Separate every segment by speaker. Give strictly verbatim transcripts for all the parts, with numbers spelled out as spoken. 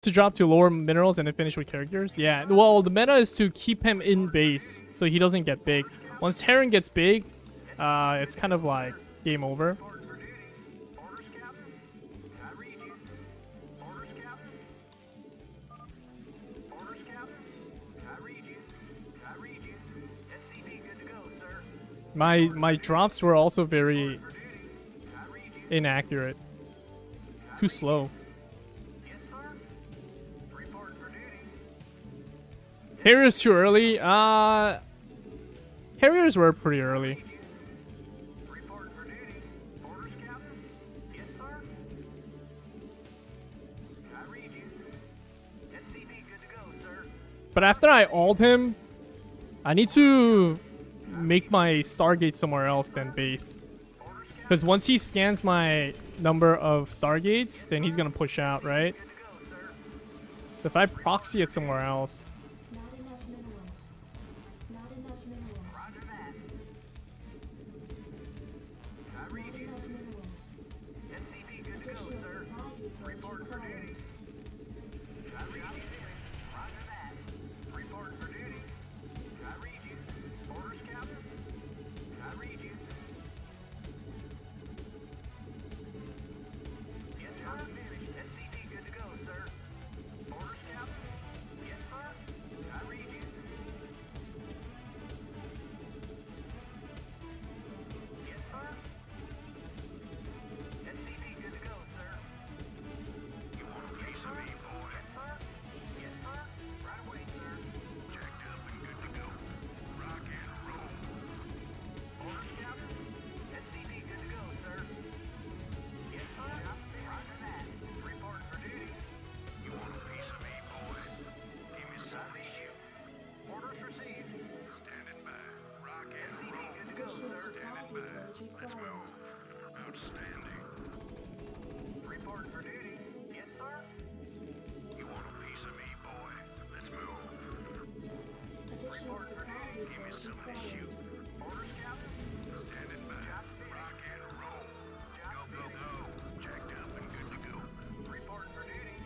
Speaker 1: to drop to lower minerals and then finish with characters? Yeah, well, the meta is to keep him in base so he doesn't get big. Once Terran gets big, uh, it's kind of like game over. My my drops were also very inaccurate. Too slow. Harriers too early? Uh, Harriers were pretty early. But after I ult him, I need to make my Stargate somewhere else than base. Because once he scans my number of Stargates, then he's going to push out, right? If I proxy it somewhere else...
Speaker 2: Not enough minerals. Not enough minerals. Not enough minerals. Additional supply depots required. Additional supply depots required.
Speaker 3: Outstanding. Report for duty. Yes, sir. You want a piece of me, boy? Let's move.
Speaker 2: Additional supply depots required.
Speaker 3: Orders, Captain. Standing by. Rock and roll. Go, go, go. Checked up and good to go. Report for duty.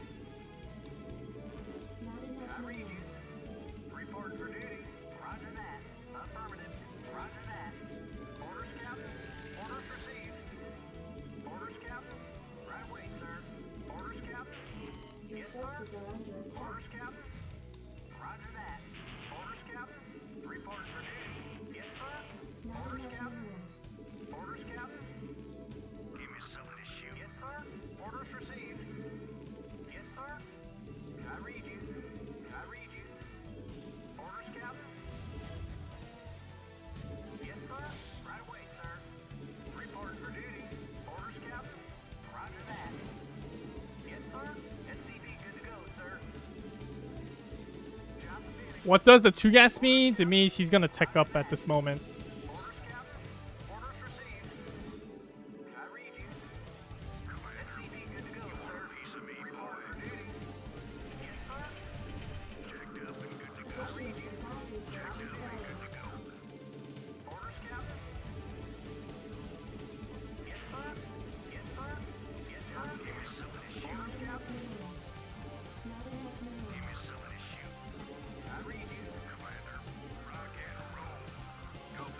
Speaker 2: Not enough minerals.
Speaker 3: Report for duty. Roger that. Affirmative. Roger that. Orders, Captain. Orders received. Orders, Captain. Right away, sir. Orders, Captain.
Speaker 2: Your forces are under attack.
Speaker 3: Orders, Captain. Roger that. Orders, Captain. Report for duty. Yes, sir.
Speaker 2: Not enough minerals.
Speaker 3: Orders, Captain. Give me something to shoot. Yes, sir. Orders received. Yes, sir. I read you. I read you. Orders, Captain. Yes, sir. Right away, sir. Report for duty. Orders, Captain. Roger that. Yes, sir. S C V good to go, sir. Job finished.
Speaker 1: What does the two gas means? It means he's going to tech up at this moment.
Speaker 3: Orders, Captain. Orders received. I read you. S C V good to go, sir. Piece of me, boy. For duty. Yes, sir. Checked up and good to go.
Speaker 2: Additional supply depots required.
Speaker 3: Orders, Captain. Yes, sir. Yes, sir. Yes, sir. Give me something to shoot.
Speaker 2: Not enough minerals. Not enough minerals.
Speaker 3: Something to shoot. I read you. Commander. Rock and roll. Go,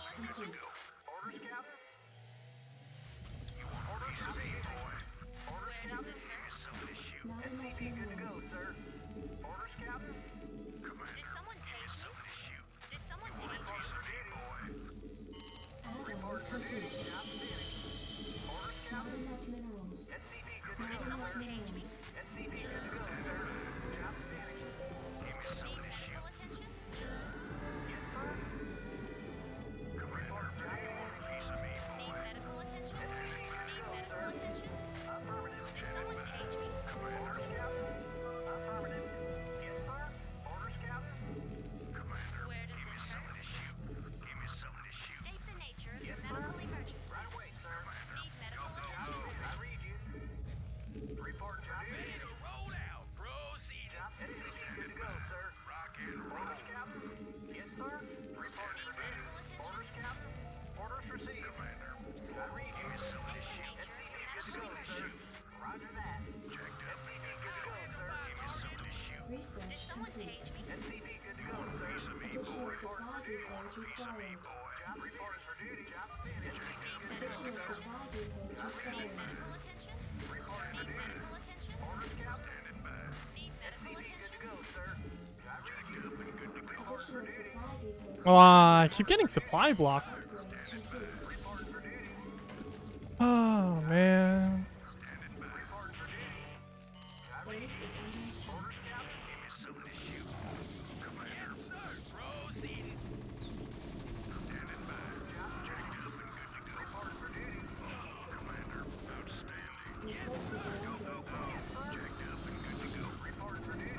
Speaker 2: complete.
Speaker 3: Orders, Captain? You want a piece of me, boy? Orders, Captain? Give me some of this shoot.
Speaker 2: Not enough
Speaker 3: Good to go,
Speaker 2: minerals.
Speaker 3: sir. Orders, Captain? Commander,
Speaker 4: Did someone
Speaker 3: give me
Speaker 4: page
Speaker 3: some
Speaker 4: me?
Speaker 3: of this shoot.
Speaker 4: Did someone
Speaker 3: Want a
Speaker 4: page me?
Speaker 3: piece of me, boy?
Speaker 2: Add-on complete.
Speaker 3: Job finished. Orders,
Speaker 2: Not
Speaker 3: Captain?
Speaker 2: enough minerals.
Speaker 3: S C V good to
Speaker 2: Not
Speaker 3: go,
Speaker 4: Did someone
Speaker 2: enough
Speaker 3: sir.
Speaker 4: page me?
Speaker 2: minerals.
Speaker 3: S C V good to go, sir. Job finished. Give me some
Speaker 4: Need
Speaker 3: of this shoot.
Speaker 4: medical attention?
Speaker 3: Yes, sir. Commander, you want a piece of me,
Speaker 4: Need
Speaker 3: boy?
Speaker 4: medical attention? Need medical attention?
Speaker 3: Affirmative.
Speaker 4: Did someone page me?
Speaker 3: Orders, Captain? Affirmative. Yes, sir. Orders, Captain? Commander,
Speaker 4: Where does
Speaker 3: give me
Speaker 4: it
Speaker 3: some of
Speaker 4: hurt?
Speaker 3: this shoot. Give me some of this shoot.
Speaker 4: State the nature of
Speaker 3: Yes,
Speaker 4: your
Speaker 3: sir.
Speaker 4: medical emergency.
Speaker 3: Right away, sir.
Speaker 4: Need medical
Speaker 3: Go,
Speaker 4: attention?
Speaker 3: go. I read you. Report job. Ready to roll out. Proceed. Job S C V good to go, sir. Rock and roll. Orders, Captain? Yes, sir. Report
Speaker 4: Need
Speaker 3: for duty.
Speaker 4: medical attention?
Speaker 3: Orders, Captain? Orders received. Commander. I read you. Some of this
Speaker 4: State the
Speaker 3: shoot.
Speaker 4: nature of
Speaker 3: S C
Speaker 4: your
Speaker 3: V good to
Speaker 4: medical
Speaker 3: go, sir.
Speaker 4: emergency.
Speaker 3: Roger that. Checked up. S C V good to go, sir. Give me some of this shoot.
Speaker 2: Research
Speaker 4: Did someone
Speaker 2: complete.
Speaker 4: page me?
Speaker 3: S C V good to go, sir. Piece of me,
Speaker 2: Additional
Speaker 3: boy.
Speaker 2: supply depots
Speaker 3: Piece of me,
Speaker 2: required.
Speaker 3: boy. Job reports for duty. Job finished.
Speaker 4: Need medical
Speaker 2: Additional
Speaker 4: attention?
Speaker 2: supply depots
Speaker 4: Need
Speaker 2: required.
Speaker 4: medical attention?
Speaker 3: Report for
Speaker 4: Need
Speaker 3: duty.
Speaker 4: medical attention?
Speaker 3: Orders, Captain. Standing by.
Speaker 4: Need medical
Speaker 3: Good
Speaker 4: attention?
Speaker 3: to go, sir. Job checked up and good to go.
Speaker 2: Additional supply depots.
Speaker 1: Oh, I keep getting supply block.
Speaker 2: Upgrades complete.
Speaker 3: Report for duty.
Speaker 1: Oh man.
Speaker 3: Standing by. Report for duty. Job
Speaker 2: Base is under attack.
Speaker 3: orders, Captain. Give me some of this shoot. Commander. Yes, sir. Proceeding. Standing by. Job checked up and good to go. Report for duty. Commander. Outstanding.
Speaker 2: Your forces are under attack.
Speaker 3: Checked up and good to go. Report for duty.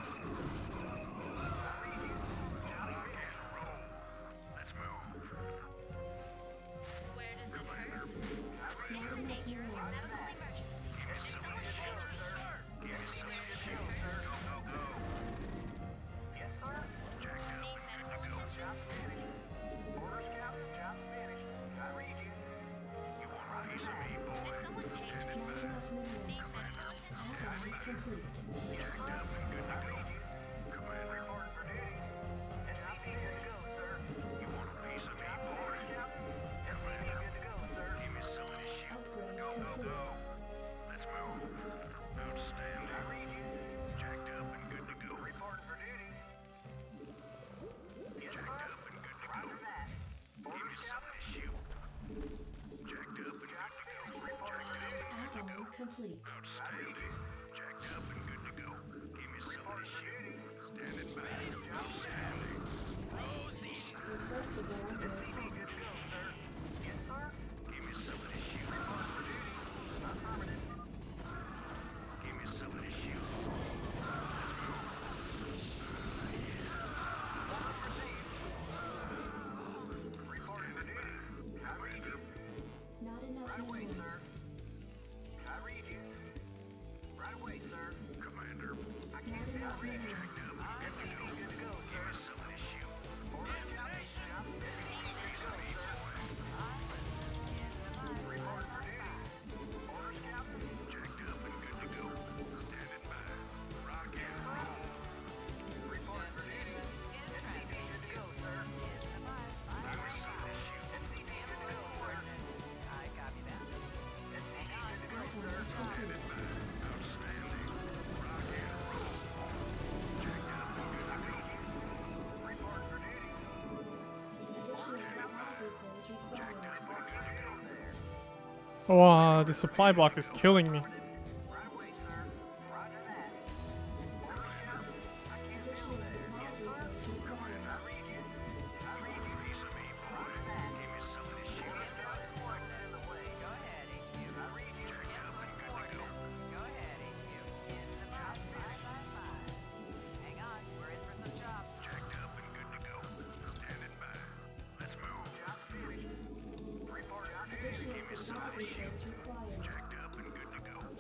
Speaker 3: I read you. Job finished. Roll. Let's move.
Speaker 4: Where does it hurt?
Speaker 3: I read
Speaker 4: State
Speaker 3: you.
Speaker 4: the nature of your medical emergency. Did someone page me?
Speaker 3: Give me some of this shoot, sir. Go, go, go. Yes, sir. Checked up.
Speaker 4: Need medical attention?
Speaker 3: Job finished. Orders, Captain. Job finished. I read you. You want a piece of me, boy?
Speaker 4: Did someone page me?
Speaker 2: Not enough
Speaker 4: Need
Speaker 2: minerals.
Speaker 4: medical attention?
Speaker 2: Add-on complete.
Speaker 3: Checked up and good to go. Commander. Report for duty. S C V good to go, sir. You want a piece of me, boy? Captain. S C V good to go, sir. Give me some of this shoot.
Speaker 2: Upgrade
Speaker 3: Go, go,
Speaker 2: complete.
Speaker 3: go. Let's move. Outstanding. I read you. Checked up and good to go. Report for duty. Yes, Checked up and good to go. Roger that. Give me some of this shoot. Checked up and good to go. Report for duty.
Speaker 2: Add-on complete.
Speaker 3: Outstanding. Checked up and good to go. Give me some of this shoot. Standing by. Outstanding. Proceed.
Speaker 2: Your forces are under attack.
Speaker 3: Good to go, sir. Yes, sir. Give me some of this shoot. Report for duty. Affirmative. Give me some of this shoot. Let's move. Order received. Report for duty. I read you.
Speaker 2: Not enough
Speaker 3: Right away,
Speaker 2: minerals.
Speaker 3: sir. I read you. Right away, sir. Commander. I
Speaker 2: Not
Speaker 3: can't
Speaker 2: enough
Speaker 3: read.
Speaker 2: minerals.
Speaker 3: Good to go. Good to go, sir. Give me some of this shoot. Orders, Captain. Job. Piece of me, boy. Report for duty. Orders, Captain. Checked up and good to go. Standing by. Rock and roll. Report for duty. S C V good to go, sir. Give me some of this shoot. S C V good to go, sir. I copy that. S C V good to go, sir. Standing by. Outstanding. Rock and roll. Checked up and good to go. Report for duty.
Speaker 2: Additional supply depots required.
Speaker 3: Report for duty there.
Speaker 1: Wow, the supply block is killing me.
Speaker 3: Right away, sir. Roger that. Orders, Captain. I can't
Speaker 2: Additional supply depots required.
Speaker 3: I read you. I read you. Piece of me, boy. Give me some of this shoot. Point that in the way. Go ahead, H Q. I read you. Checked up and good to go.
Speaker 5: Go ahead, H Q. In the box. Five, five, five. Hang on, we're in for some chops.
Speaker 3: Checked up and good to go. Standing by. Let's move. Job finished. Report for duty.
Speaker 2: Additional
Speaker 3: Give me some
Speaker 2: supply
Speaker 3: of this shoot.
Speaker 2: depots required.
Speaker 3: Checked up and good to go.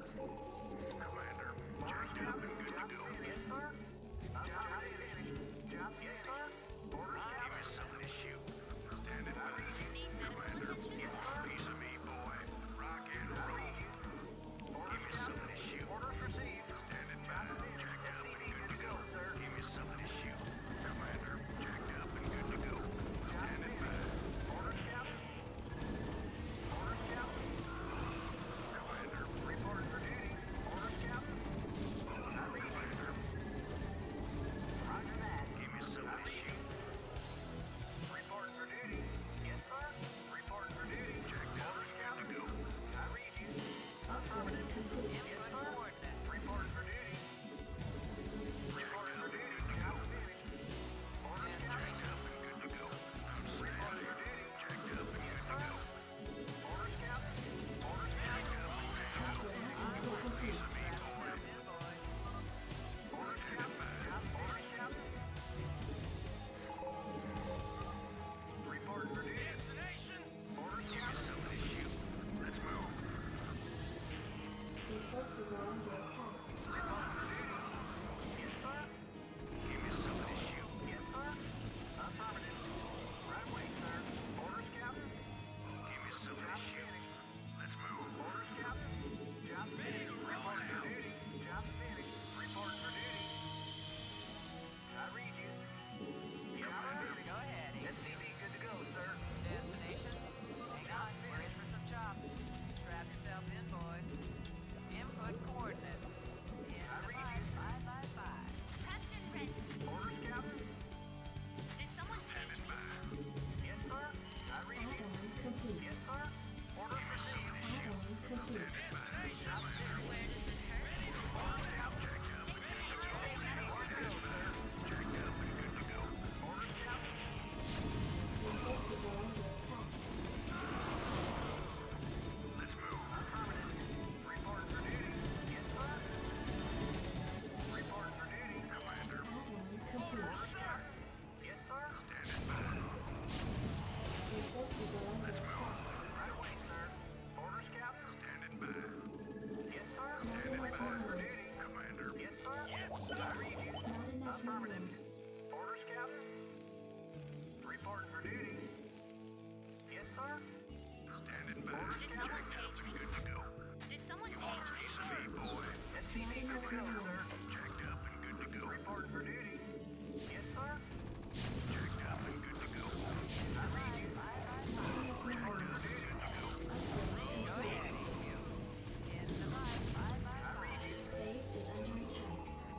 Speaker 2: enough minerals.
Speaker 3: Checked up and good to go. Reporting for duty. Yes, sir. Checked up and good to go. I read you.
Speaker 2: Not enough minerals. Upgrade
Speaker 5: Go
Speaker 2: complete.
Speaker 5: ahead, H Q. In the five, five, five,
Speaker 3: I read you.
Speaker 2: Base is under attack.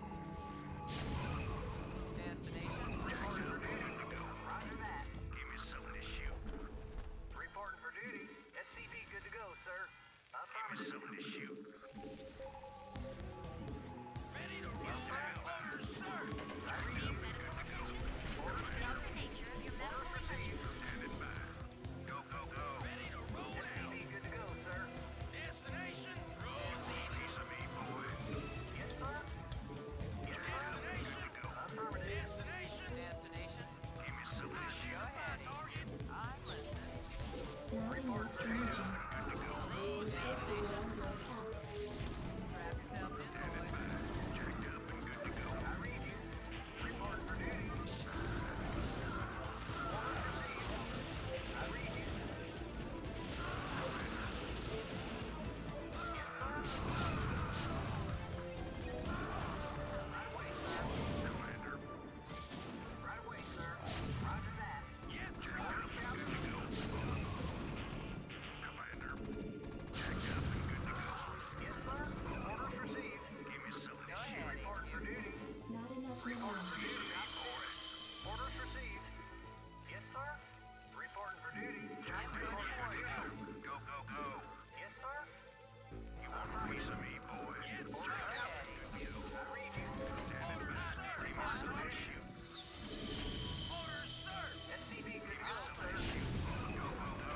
Speaker 5: Destination.
Speaker 3: Reporting for duty. Good to go. Roger that. Give me something to shoot. Reporting for duty. S C V good to go, sir. Give me something to shoot. Ready to roll out. Orders, sir. I read
Speaker 4: Need
Speaker 3: you.
Speaker 4: medical attention? Stop the nature of your medical emergency.
Speaker 3: Standing by. Go, go, go. Ready to roll out. S C V good to go, sir. Destination. Proceed. Piece of me, boy. Yes, sir. Destination. Affirmative. Destination.
Speaker 5: Destination.
Speaker 3: Give me something to shoot.
Speaker 5: Go ahead, target. I'm listening.
Speaker 2: Not enough energy. Your forces are under attack.
Speaker 5: Strap yourself in, boy.
Speaker 3: Checked up and good to go. I read you. Reporting for duty. I read you. Right away, sir. Commander. Right away, sir. Roger that. Yes, sir. Good to go. Commander. Checked up and good to go. Yes, sir. Orders received. Give me something
Speaker 5: Go
Speaker 3: to shoot.
Speaker 5: ahead,
Speaker 3: Reporting for duty.
Speaker 2: Not enough minerals.
Speaker 3: Orders received. Yes, sir. Reporting for duty.
Speaker 5: I'm
Speaker 3: Reporting for
Speaker 5: ready.
Speaker 3: duty. Go, go, go. Yes, sir. You want a piece of me, boy? Yes, sir. I read you. Orders, sir. Give me some to shoot. Orders, sir. S C V good to go, sir. Go, go, go.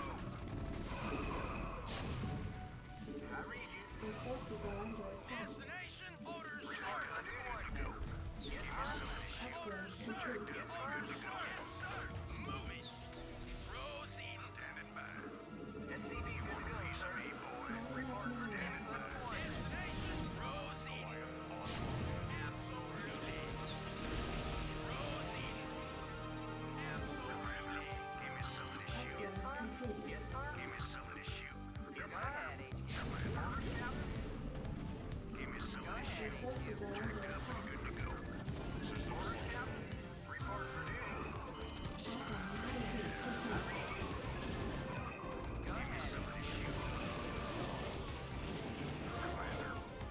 Speaker 3: I read you.
Speaker 2: Your forces are under attack.
Speaker 3: Destination. Orders, sir.
Speaker 5: Coordinates.
Speaker 3: Yes, sir.
Speaker 2: Upgrade complete.
Speaker 3: Orders, sir. Yes, sir. Moving. Proceed. Standing by. S C V good to go, sir.
Speaker 2: Not enough minerals.
Speaker 3: Destination. Proceed. Absolutely. Proceed. Absolutely. Give me something to shoot.
Speaker 2: Upgrade complete.
Speaker 3: Yes, sir. Give me something to shoot. Yes,
Speaker 5: Go ahead, H Q.
Speaker 3: Orders, Captain. Give me something to
Speaker 2: Your
Speaker 3: shoot.
Speaker 2: forces are under attack.
Speaker 3: Good to go. This is orders, Captain. Report for duty.
Speaker 2: Upgrade complete.
Speaker 5: Go ahead.
Speaker 3: Something to shoot. Commander.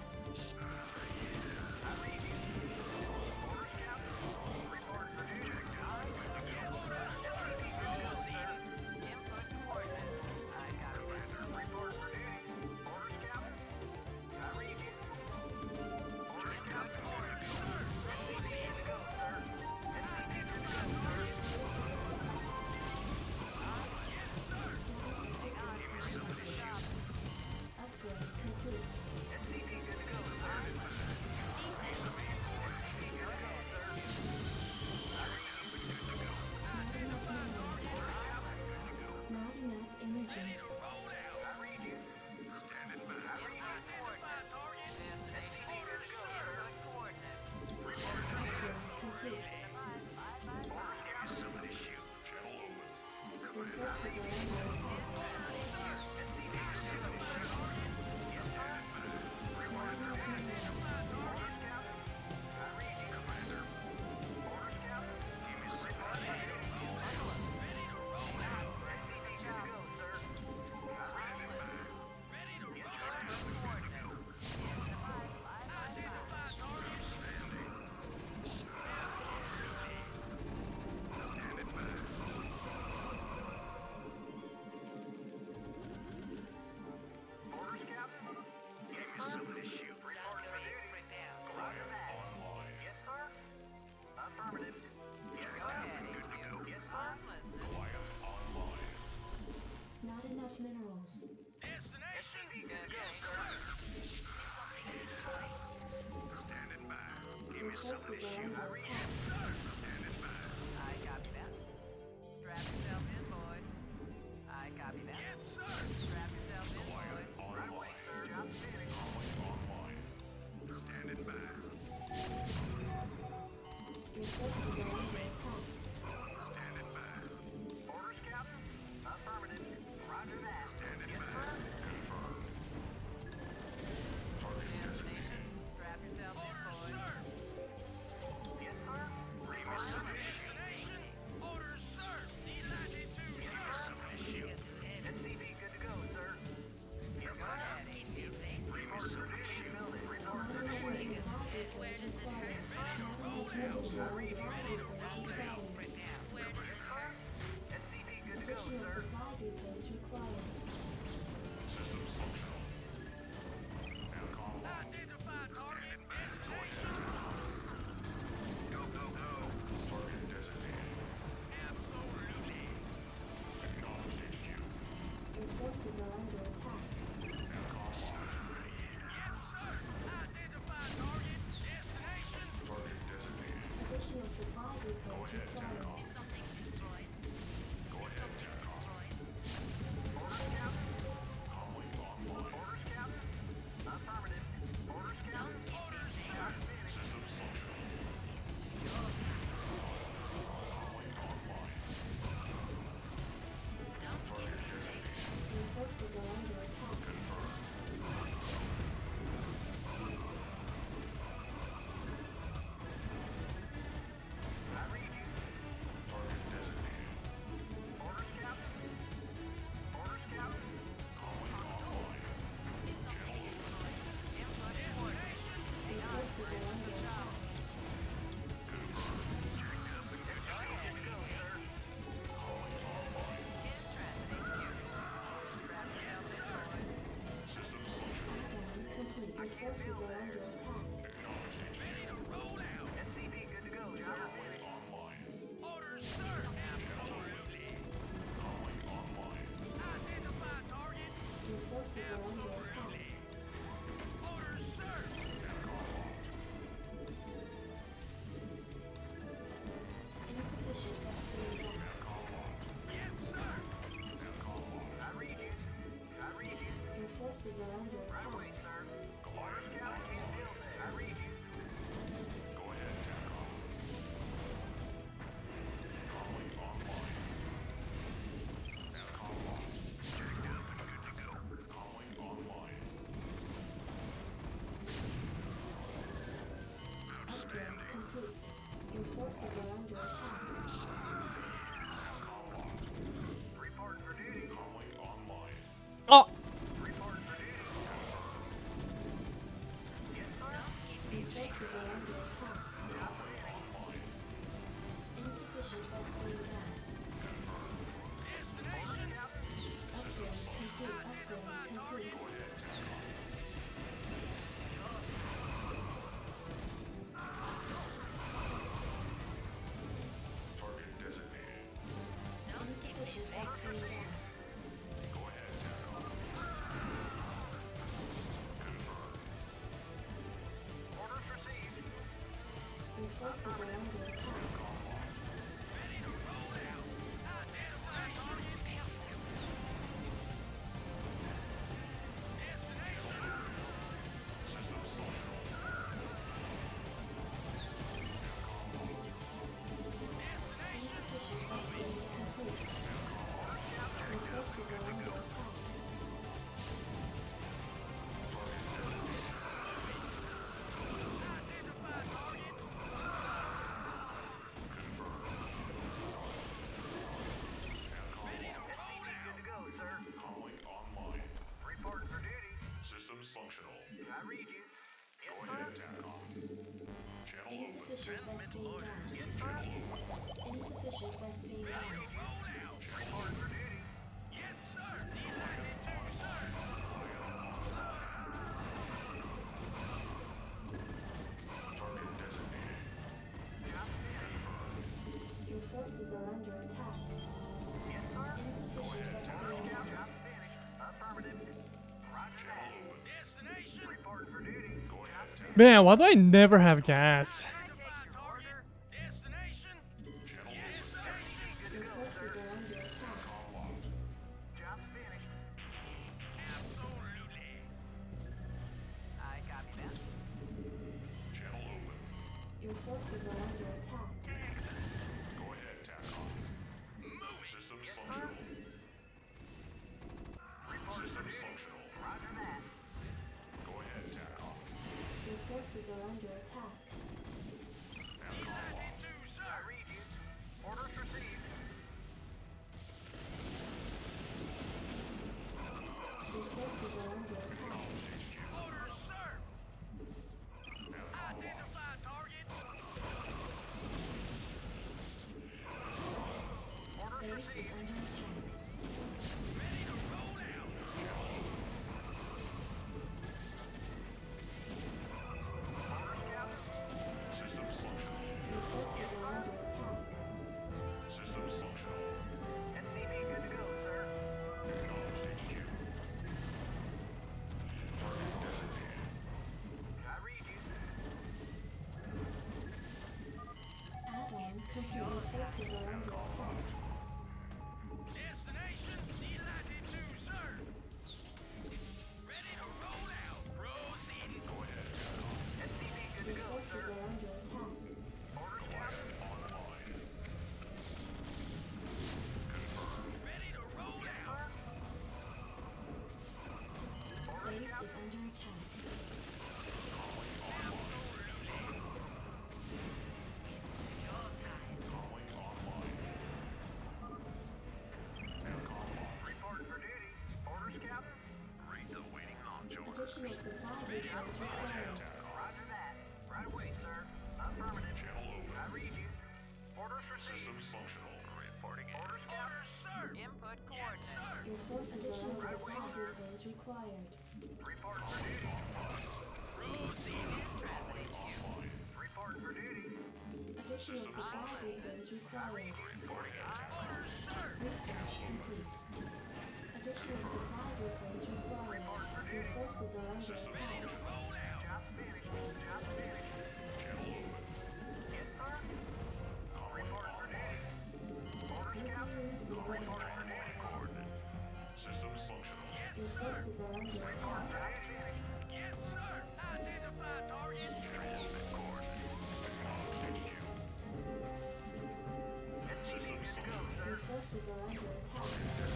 Speaker 3: I read you. Orders, Captain. Report for duty. Yes, sir. Proceed.
Speaker 5: Input coordinates. I got it.
Speaker 3: Report for duty. Orders, Captain. I read you. Orders, Captain. Orders, sir. Proceed. Good to go, sir. S C V good to go, sir. Yes, sir.
Speaker 2: Seconds remaining. Upgrade complete.
Speaker 3: S C V good to go, sir. Good to go, sir. I read you. Good to go.
Speaker 2: Not enough minerals.
Speaker 3: Orders, Captain. Good to go.
Speaker 2: Not enough energy.
Speaker 3: Roll out. I read you. Standing by. I read you.
Speaker 5: Coordinates. Destination.
Speaker 3: Orders, sir.
Speaker 5: Input coordinates.
Speaker 2: Upgrade complete.
Speaker 5: Five, five, five, five.
Speaker 3: Give me something to shoot.
Speaker 2: Your forces are under attack.
Speaker 3: S C V good to go, sir. Yes, sir.
Speaker 2: Not enough minerals.
Speaker 3: Orders, Captain. I read you. Commander. Orders, Captain. Give me something to shoot. Ready to roll out. S C V good to go, sir. I read you. Ready to roll out.
Speaker 5: Input coordinates. Five, five, five, five.
Speaker 3: Standing. Standing by. Orders, Captain. Give me something to shoot. Report for duty. Roger that. Yes, sir. Affirmative. Yes,
Speaker 5: Go
Speaker 3: sir.
Speaker 5: ahead,
Speaker 3: Good to
Speaker 5: H Q.
Speaker 3: go. Yes, sir.
Speaker 5: I'm listening.
Speaker 2: Not enough minerals.
Speaker 3: Destination. Good to go,
Speaker 5: Destination.
Speaker 3: sir. Standing by. Give
Speaker 2: Your
Speaker 3: me something
Speaker 2: forces
Speaker 3: to
Speaker 2: are
Speaker 3: shoot.
Speaker 2: under attack.
Speaker 3: Standing by.
Speaker 5: I copy that. Strap yourself in, boy. I copy that.
Speaker 3: Yes, sir.
Speaker 5: Strap yourself in, boy.
Speaker 3: Right away, sir. Job standing. Standing by.
Speaker 2: Your forces are under attack.
Speaker 3: Standing by. Orders, Captain. Affirmative. Roger that. Standing
Speaker 5: Yes,
Speaker 3: by.
Speaker 5: sir.
Speaker 3: Confirmed. Target
Speaker 5: Destination. Strap yourself
Speaker 2: depots required. Mining of multiple supply depots required.
Speaker 3: S C V good to go,
Speaker 2: Additional
Speaker 3: sir.
Speaker 2: supply depots required.
Speaker 3: Identify target destination. Go, go, go. Target designated. Absolutely. Acknowledged H Q.
Speaker 2: Your forces are under attack.
Speaker 3: Yes, sir. Identify target destination. Target designated.
Speaker 2: Additional supply depots required.
Speaker 4: Something destroyed.
Speaker 3: Go ahead,
Speaker 4: Something
Speaker 3: Capcom.
Speaker 4: destroyed.
Speaker 3: Orders, Captain. Calling online. Orders, Captain. Affirmative. Orders, Captain. Orders, sir. Systems functional.
Speaker 4: Don't give me late.
Speaker 2: Your forces are under attack.
Speaker 3: I read you. Target designated. Orders, Captain. Orders, Captain. Calling online.
Speaker 4: Something destroyed.
Speaker 5: Input report.
Speaker 2: Your forces are under attack. Outgoing complete. Your forces are under attack.
Speaker 3: S C V good to go, sir. Orders, sir. Absolutely. Calling online. Identify target.
Speaker 2: Your forces are under attack.
Speaker 3: Orders, sir.
Speaker 2: Insufficient phosphate gas.
Speaker 3: Yes, sir. I read you. I read you.
Speaker 2: Your forces are under
Speaker 3: Right
Speaker 2: attack.
Speaker 3: away, sir. Orders, Captain. Still there. I read you. Go ahead, Capcom. Calling online. Capcom lost. Checked up and good to go. Calling online.
Speaker 2: Upgrade complete. Your forces are under attack.
Speaker 3: Capcom lost. Reporting for duty. Calling online.
Speaker 1: Oh,
Speaker 3: Reporting for duty. Yes, sir.
Speaker 2: Your forces are under attack. Insufficient phosphate gas.
Speaker 3: Destination.
Speaker 2: Upgrade complete. Upgrade complete.
Speaker 3: Target designated.
Speaker 2: Insufficient phosphate gas.
Speaker 3: Go ahead, Capcom. Confirmed. Orders received.
Speaker 2: Your forces are under attack.
Speaker 3: Ready to roll out. Identify target. Destination. Systems functional. Destination.
Speaker 2: Insufficient phosphate complete. Your forces are under attack.
Speaker 3: Identify target. Ready to roll out. Good to go, sir. Calling online. Reporting for duty. Systems functional. I read you. Go ahead, Capcom. Channel open.
Speaker 2: Insufficient phosphate gas. Insufficient phosphate gas.
Speaker 3: Roll out. Reporting for duty. Yes, sir. Delighted to, sir. Target designated.
Speaker 2: Your forces are under attack.
Speaker 3: Yes, sir.
Speaker 2: Insufficient phosphate gas.
Speaker 3: Affirmative. Roger that. Destination. Reporting for duty. Go ahead, Capcom.
Speaker 1: man, why do I never have gas?
Speaker 3: Identify target. Destination. Yes, sir. Good to
Speaker 2: Your
Speaker 3: go,
Speaker 2: forces
Speaker 3: sir.
Speaker 2: are under attack.
Speaker 3: Job finished. Absolutely.
Speaker 5: I copy that.
Speaker 3: Channel open.
Speaker 2: Your forces are under attack.
Speaker 3: Go ahead, Capcom. Move. Systems functional. Systems functional. Roger that. Go ahead, Capcom.
Speaker 2: Your forces are under attack.
Speaker 3: Delighted to, sir. I read you. Orders received.
Speaker 2: Your forces are under attack.
Speaker 3: Orders, sir. Identify
Speaker 2: Base is under attack.
Speaker 3: Ready to roll out. Orders, Captain. Systems functional.
Speaker 2: Your forces are under attack.
Speaker 3: Systems functional. S C V good to go, sir. Acknowledged H Q. Target designated. I read you.
Speaker 2: Add-ons complete. Your forces are under attack.
Speaker 3: Destination D latitude, sir. Ready to roll out. Proceeding. Go ahead. S C V good to
Speaker 2: Your
Speaker 3: go,
Speaker 2: forces
Speaker 3: sir.
Speaker 2: are under attack.
Speaker 3: Orders, Captain. Online. Confirmed. Ready to roll out. Orders,
Speaker 2: Base
Speaker 3: Captain.
Speaker 2: is under attack.
Speaker 5: It's your time.
Speaker 3: Calling online. Aircom lock. Reporting for duty. Orders, Captain. Read the waiting launch order.
Speaker 2: Additional supply depots required.
Speaker 3: Roger that. Right away, sir. Affirmative. Channel open. I read you. Orders received. Systems functional. Reporting in. Orders, Orders, sir.
Speaker 5: Input coordinates.
Speaker 2: Your forces additional supply depots required.
Speaker 3: Report for duty. Proceeding.
Speaker 5: Transit H Q.
Speaker 3: Report for duty.
Speaker 2: Additional supply depots required.
Speaker 3: Orders, sir.
Speaker 2: Research complete. Additional supply depots required. Your forces are under attack.
Speaker 3: Roll out. Job's finished. Job's finished. Channel open. Yes, sir. Report for duty. Orders,
Speaker 2: Nuclear
Speaker 3: Captain.
Speaker 2: missile ready.
Speaker 3: Report for duty. Coordinates. Systems functional.
Speaker 2: Your forces are under attack.
Speaker 3: Yes, sir. Identify target. Transmit coordinates. Acknowledged H Q. Systems functional.
Speaker 2: Your forces are under attack.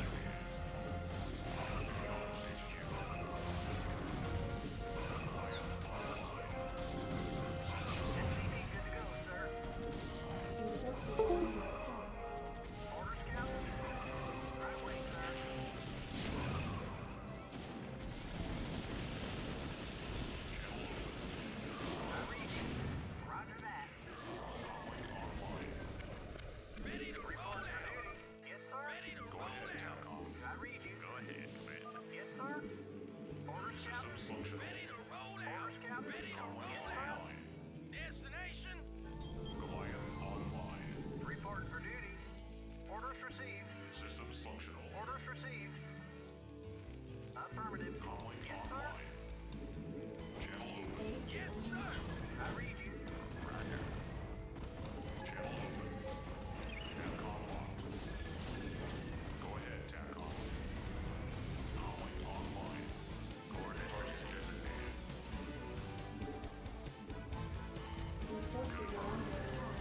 Speaker 2: Your forces are under attack.
Speaker 3: Orders, Captain. Right away, sir. I read you. Roger that. Ready to roll out. Yes, sir. Ready to roll out. I read you. Go ahead, Commander. Yes, sir. Orders, Captain. Ready to roll out. Orders, Captain. Ready to roll out. Destination. Goliath online. Report for duty. Orders received. Systems functional. Orders received. Affirmative. Calling yes, online. Channel open.
Speaker 2: Base is under attack.
Speaker 3: I read you. Roger. Channel open. TACOM locked. Go ahead, TACOM. Calling online. Coordinate target designated.
Speaker 2: Your forces are under attack.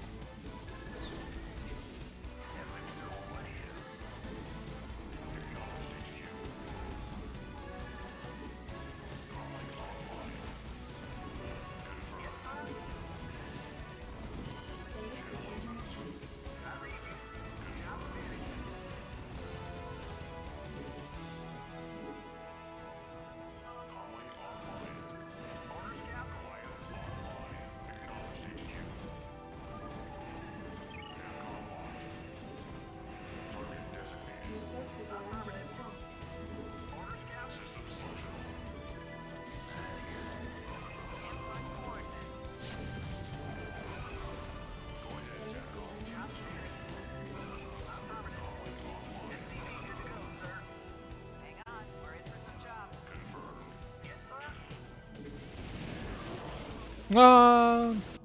Speaker 2: Base is under attack.
Speaker 3: I read you. Job finished. Calling online. Orders, Captain. Goliath online. Acknowledged H Q. TACOM locked. Target designated.
Speaker 2: Your forces are under attack.
Speaker 3: Orders, Captain. Systems functional.
Speaker 5: Input coordinates.
Speaker 3: Go ahead,
Speaker 2: Base is
Speaker 3: TACOM.
Speaker 2: under attack.
Speaker 3: Affirmative. S C V good to go, sir.
Speaker 5: Hang on, we're in for some jobs.
Speaker 3: Confirmed. Yes, sir.
Speaker 1: Uh,